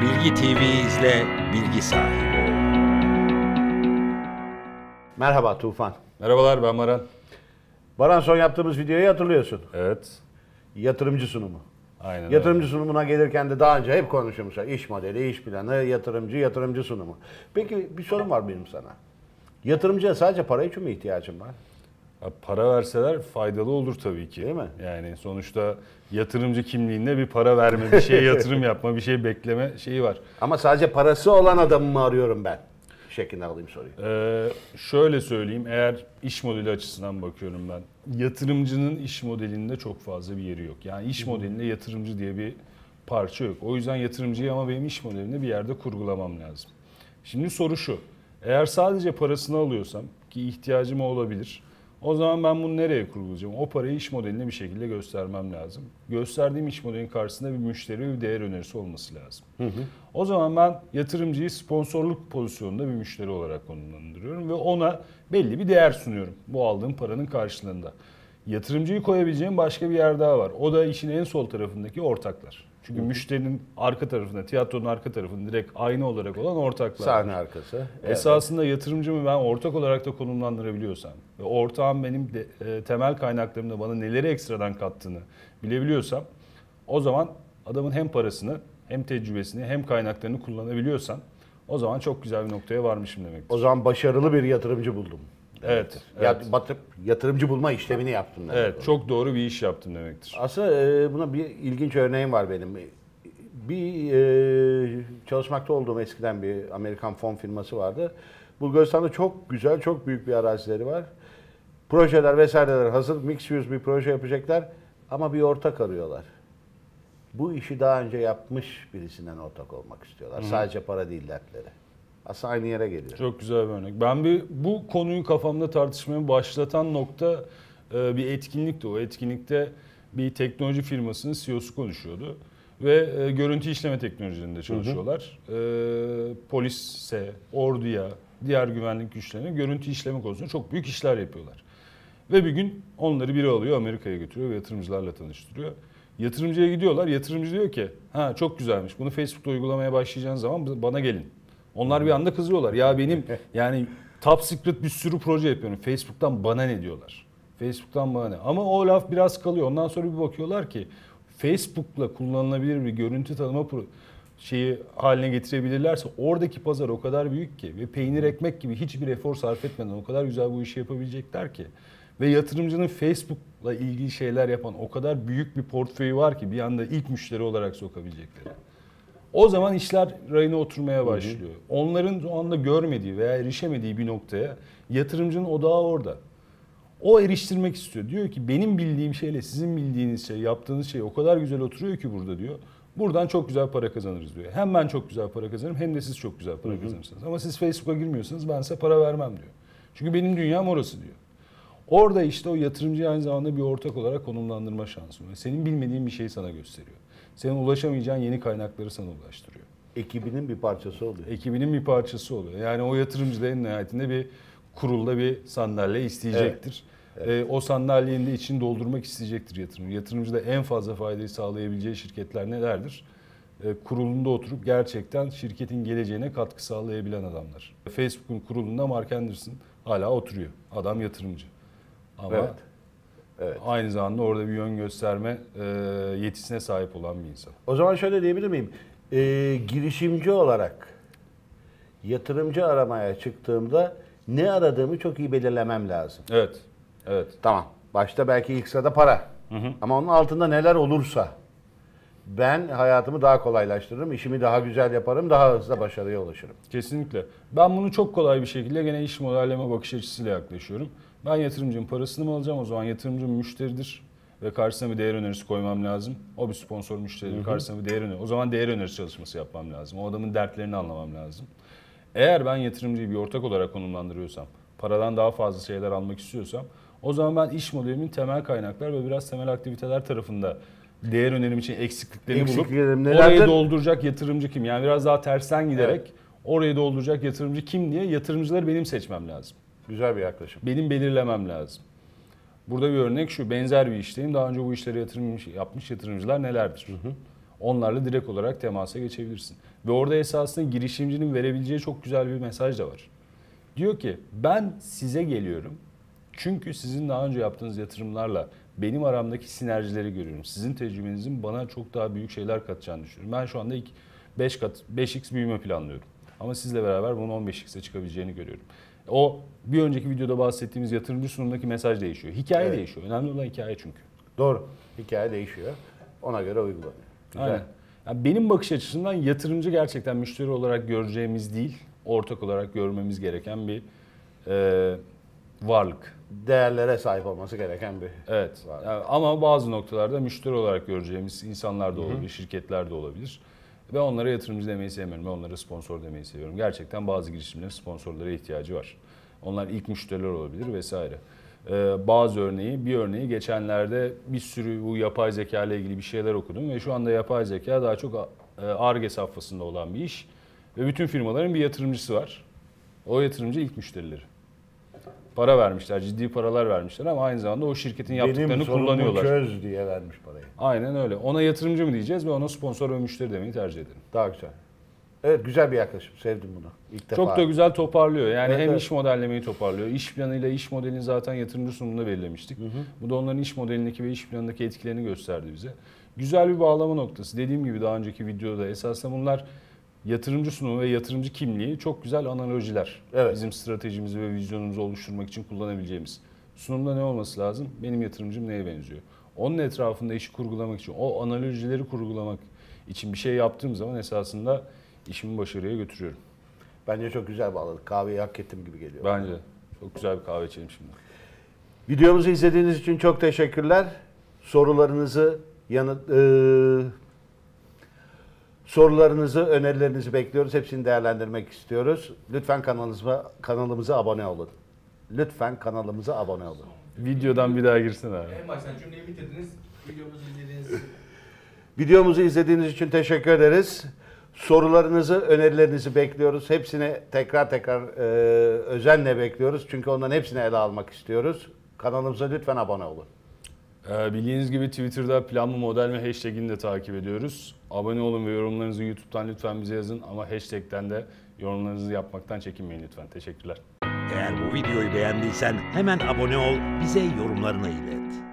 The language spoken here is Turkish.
Bilgi TV izle, bilgi sahibi ol. Merhaba Tufan. Merhabalar, ben Baran. Baran, son yaptığımız videoyu hatırlıyorsun. Evet. Yatırımcı sunumu. Aynen Yatırımcı sunumuna gelirken de daha önce hep konuşmuşlar. İş modeli, iş planı, yatırımcı sunumu. Peki bir sorum var benim sana. Yatırımcıya sadece para için mi ihtiyacın var? Ya para verseler faydalı olur tabii ki. Değil mi? Yani sonuçta yatırımcı kimliğinde bir para verme, bir şeye yatırım yapma, bir şey bekleme şeyi var. Ama sadece parası olan adamı mı arıyorum ben? Şeklinde alayım soruyu. Şöyle söyleyeyim, eğer iş modeli açısından bakıyorum ben. Yatırımcının iş modelinde çok fazla bir yeri yok. Yani iş modelinde yatırımcı diye bir parça yok. O yüzden yatırımcıyı ama benim iş modelinde bir yerde kurgulamam lazım. Şimdi soru şu. Eğer sadece parasını alıyorsam, ki ihtiyacım olabilir, o zaman ben bunu nereye kurgulayacağım? O parayı iş modeline bir şekilde göstermem lazım. Gösterdiğim iş modelinin karşısında bir müşteri ve bir değer önerisi olması lazım. O zaman ben yatırımcıyı sponsorluk pozisyonunda bir müşteri olarak konumlandırıyorum ve ona belli bir değer sunuyorum bu aldığım paranın karşılığında. Yatırımcıyı koyabileceğim başka bir yer daha var. O da işin en sol tarafındaki ortaklar. Çünkü müşterinin arka tarafında, tiyatronun arka tarafında direkt aynı olarak olan ortaklar. Sahne arkası. Esasında yatırımcımı ben ortak olarak da konumlandırabiliyorsam ve ortağım benim temel kaynaklarımda bana neleri ekstradan kattığını bilebiliyorsam, o zaman adamın hem parasını hem tecrübesini hem kaynaklarını kullanabiliyorsan o zaman çok güzel bir noktaya varmışım demektir. O zaman başarılı bir yatırımcı buldum. Evet. Yatırımcı bulma işlemini yaptım. Evet, çok doğru bir iş yaptım demektir. Aslında buna bir ilginç örneğim var benim. Bir çalışmakta olduğum eskiden bir Amerikan fon firması vardı. Bulgaristan'da çok güzel, çok büyük bir arazileri var. Projeler vesaireler hazır, mixed use bir proje yapacaklar ama bir ortak arıyorlar. Bu işi daha önce yapmış birisinden ortak olmak istiyorlar. Sadece para değil dertleri. Aslında aynı yere geliyor. Çok güzel bir örnek. Ben bu konuyu kafamda tartışmaya başlatan nokta bir etkinlikti. O etkinlikte bir teknoloji firmasının CEO'su konuşuyordu. Ve görüntü işleme teknolojilerinde çalışıyorlar. Polise, orduya, diğer güvenlik güçlerine görüntü işleme konusunda çok büyük işler yapıyorlar. Ve bir gün onları biri alıyor, Amerika'ya götürüyor ve yatırımcılarla tanıştırıyor. Yatırımcıya gidiyorlar. Yatırımcı diyor ki, ha çok güzelmiş. Bunu Facebook'ta uygulamaya başlayacağınız zaman bana gelin. Onlar bir anda kızıyorlar. Ya benim yani top secret bir sürü proje yapıyorum. Facebook'tan bana ne diyorlar? Facebook'tan bana ne? Ama o laf biraz kalıyor. Ondan sonra bir bakıyorlar ki Facebook'la kullanılabilir bir görüntü tanıma şeyi haline getirebilirlerse oradaki pazar o kadar büyük ki ve peynir ekmek gibi hiçbir efor sarf etmeden o kadar güzel bu işi yapabilecekler ki. Ve yatırımcının Facebook'la ilgili şeyler yapan o kadar büyük bir portföyü var ki bir anda ilk müşteri olarak sokabilecekleri. O zaman işler rayına oturmaya başlıyor. Onların o anda görmediği veya erişemediği bir noktaya yatırımcının odağı orada. O eriştirmek istiyor. Diyor ki benim bildiğim şeyle sizin bildiğiniz şey, yaptığınız şey o kadar güzel oturuyor ki burada diyor. Buradan çok güzel para kazanırız diyor. Hem ben çok güzel para kazanırım hem de siz çok güzel para kazanırsınız. Ama siz Facebook'a girmiyorsanız ben size para vermem diyor. Çünkü benim dünyam orası diyor. Orada işte o yatırımcıyı aynı zamanda bir ortak olarak konumlandırma şansı var. Senin bilmediğin bir şeyi sana gösteriyor. Senin ulaşamayacağın yeni kaynakları sana ulaştırıyor. Ekibinin bir parçası oluyor. Ekibinin bir parçası oluyor. Yani o yatırımcı da en nihayetinde bir kurulda bir sandalye isteyecektir. Evet. O sandalyenin de içini doldurmak isteyecektir yatırımcı. Yatırımcı da en fazla faydayı sağlayabileceği şirketler nelerdir? Kurulunda oturup gerçekten şirketin geleceğine katkı sağlayabilen adamlar. Facebook'un kurulunda Mark Anderson hala oturuyor. Adam yatırımcı. Ama evet. Aynı zamanda orada bir yön gösterme yetisine sahip olan bir insan. O zaman şöyle diyebilir miyim? Girişimci olarak yatırımcı aramaya çıktığımda ne aradığımı çok iyi belirlemem lazım. Evet. Evet. Tamam. Başta belki ilk sırada para. Ama onun altında neler olursa ben hayatımı daha kolaylaştırırım, işimi daha güzel yaparım, daha hızlı başarıya ulaşırım. Kesinlikle. Ben bunu çok kolay bir şekilde gene iş modelleme bakış açısıyla yaklaşıyorum. Ben yatırımcının parasını mı alacağım? O zaman yatırımcı müşteridir ve karşısına bir değer önerisi koymam lazım. O bir sponsor müşteridir, karşısına bir değer önerisi. O zaman değer önerisi çalışması yapmam lazım. O adamın dertlerini anlamam lazım. Eğer ben yatırımcıyı bir ortak olarak konumlandırıyorsam, paradan daha fazla şeyler almak istiyorsam, o zaman ben iş modelimin temel kaynaklar ve biraz temel aktiviteler tarafında değer önerim için eksikliklerini bulup orayı dolduracak yatırımcı kim? Yani biraz daha tersten giderek orayı dolduracak yatırımcı kim diye yatırımcıları benim seçmem lazım. Güzel bir yaklaşım. Benim belirlemem lazım. Burada bir örnek şu, benzer bir işteyim. Daha önce bu işleri yapmış yatırımcılar nelerdir? Onlarla direkt olarak temasa geçebilirsin. Ve orada esasında girişimcinin verebileceği çok güzel bir mesaj da var. Diyor ki ben size geliyorum çünkü sizin daha önce yaptığınız yatırımlarla benim aramdaki sinerjileri görüyorum. Sizin tecrübenizin bana çok daha büyük şeyler katacağını düşünüyorum. Ben şu anda 5x büyüme planlıyorum. Ama sizle beraber bunun 15x'e çıkabileceğini görüyorum. O bir önceki videoda bahsettiğimiz yatırımcı sunumundaki mesaj değişiyor. Hikaye değişiyor. Önemli olan hikaye çünkü. Doğru. Hikaye değişiyor. Ona göre uygulanıyor. Güzel. Aynen. Yani benim bakış açısından yatırımcı gerçekten müşteri olarak göreceğimiz değil, ortak olarak görmemiz gereken bir varlık. Değerlere sahip olması gereken bir Evet. varlık. Yani ama bazı noktalarda müşteri olarak göreceğimiz insanlar da olabilir, şirketler de olabilir. Ve onlara yatırımcı demeyi sevmiyorum. Ve onlara sponsor demeyi seviyorum. Gerçekten bazı girişimlerin sponsorlara ihtiyacı var. Onlar ilk müşteriler olabilir vesaire. Bir örneği geçenlerde bir sürü bu yapay zeka ile ilgili bir şeyler okudum. Ve şu anda yapay zeka daha çok Ar-Ge safhasında olan bir iş. Ve bütün firmaların bir yatırımcısı var. O yatırımcı ilk müşterileri. Para vermişler, ciddi paralar vermişler ama aynı zamanda o şirketin yaptıklarını kullanıyorlar. Benim çöz diye vermiş parayı. Aynen öyle. Ona yatırımcı mı diyeceğiz ve ona sponsor ve müşteri demeyi tercih ederim. Daha güzel. Evet, güzel bir yaklaşım. Sevdim bunu. İlk defa. Çok da güzel toparlıyor. Yani Evet, hem evet. iş modellemeyi toparlıyor. İş planıyla iş modelini zaten yatırımcı sunumunda belirlemiştik. Bu da onların iş modelindeki ve iş planındaki etkilerini gösterdi bize. Güzel bir bağlama noktası. Dediğim gibi daha önceki videoda esasında bunlar yatırımcı sunumu ve yatırımcı kimliği çok güzel analojiler. Evet. Bizim stratejimizi ve vizyonumuzu oluşturmak için kullanabileceğimiz. Sunumda ne olması lazım? Benim yatırımcım neye benziyor? Onun etrafında işi kurgulamak için, o analojileri kurgulamak için bir şey yaptığım zaman esasında işimi başarıya götürüyorum. Bence çok güzel bağladık. Kahveyi hak ettim gibi geliyor. Bence çok güzel bir kahve içelim şimdi. Videomuzu izlediğiniz için çok teşekkürler. Sorularınızı, önerilerinizi bekliyoruz. Hepsini değerlendirmek istiyoruz. Lütfen kanalımıza abone olun. Lütfen kanalımıza abone olun. Videodan bir daha girsene abi. En baştan cümleyi bitirdiniz. Videomuzu izlediğiniz Videomuzu izlediğiniz için teşekkür ederiz. Sorularınızı, önerilerinizi bekliyoruz. Hepsini tekrar özenle bekliyoruz. Çünkü onların hepsini ele almak istiyoruz. Kanalımıza lütfen abone olun. Bildiğiniz gibi Twitter'da Plan mı Model mi hashtag'ini de takip ediyoruz. Abone olun ve yorumlarınızı YouTube'dan lütfen bize yazın. Ama hashtag'ten de yorumlarınızı yapmaktan çekinmeyin lütfen. Teşekkürler. Eğer bu videoyu beğendiysen hemen abone ol, bize yorumlarını ilet.